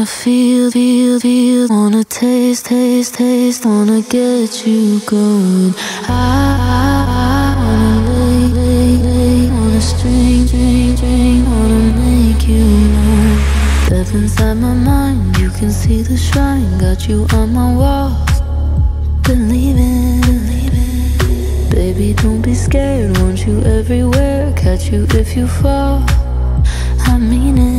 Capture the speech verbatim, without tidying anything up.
Wanna feel, feel, feel. Wanna taste, taste, taste. Wanna get you going. I, I, I wanna lay, lay, lay. Wanna string, string, string. Wanna make you know. Step inside my mind, you can see the shrine. Got you on my walls. Believe it, believe it. Baby, don't be scared. Want you everywhere. Catch you if you fall. I mean it.